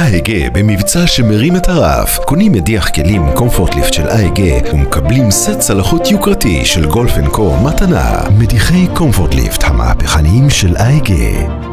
AEG במבצע שמרים את הרף. קונים מדיח כלים קומפורט ליפט של AEG ומקבלים סט צלחות יוקרתי של גולף & קו מתנה. מדיחי קומפורט ליפט המהפכניים של AEG.